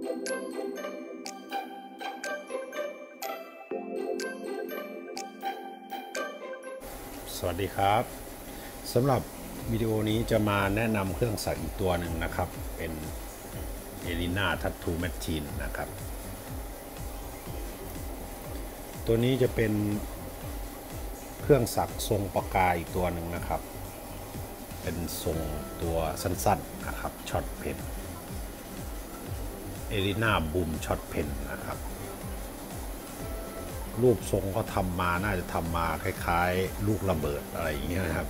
สวัสดีครับสำหรับวิดีโอนี้จะมาแนะนำเครื่องสักอีกตัวหนึ่งนะครับเป็น Elina Tattoo Machine นะครับตัวนี้จะเป็นเครื่องสักทรงปากกาอีกตัวหนึ่งนะครับเป็นทรงตัวสั้นๆนะครับช็อตเพน Elina Boom Shot Pen นะครับรูปทรงก็ทำมาน่าจะทำมาคล้ายๆลูกระเบิดอะไรอย่างเงี้ยนะครับ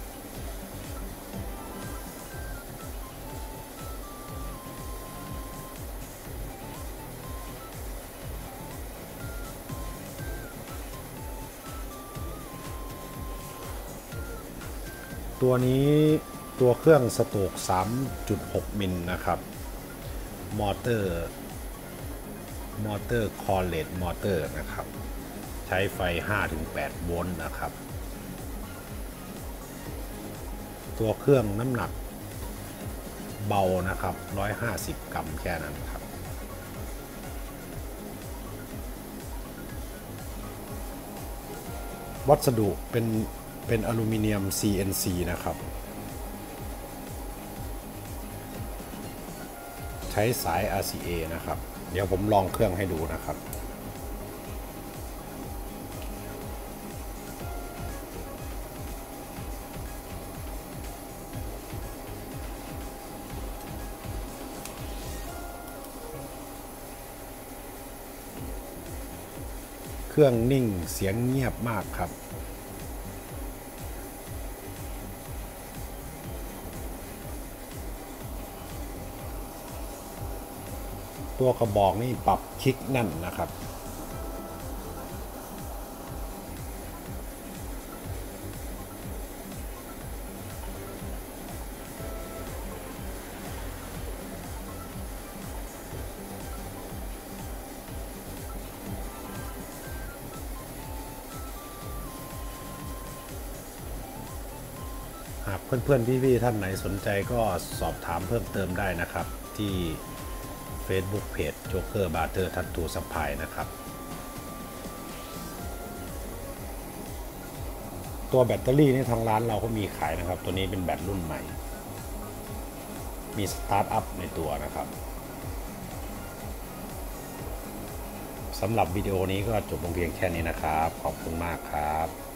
ตัวนี้ตัวเครื่องสโตรก 3.6 มิลนะครับมอเตอร์คอร์เลตมอเตอร์นะครับใช้ไฟ 5-8 โวลต์นะครับตัวเครื่องน้ำหนักเบานะครับ150 กรัมแค่นั้นครับวัสดุเป็นอลูมิเนียม CNC นะครับใช้สาย RCA นะครับเดี๋ยวผมลองเครื่องให้ดูนะครับเครื่องนิ่งเสียงเงียบมากครับตัวกระบอกนี่ปรับคลิกแน่นนะครับหากเพื่อนๆพี่ๆท่านไหนสนใจก็สอบถามเพิ่มเติมได้นะครับที่ Facebook Page Joker Barter Tattoo Supply นะครับตัวแบตเตอรี่นี่ทางร้านเราก็มีขายนะครับตัวนี้เป็นแบตรุ่นใหม่มีสตาร์ทอัพในตัวนะครับสำหรับวิดีโอนี้ก็จบลงเพียงแค่นี้นะครับขอบคุณมากครับ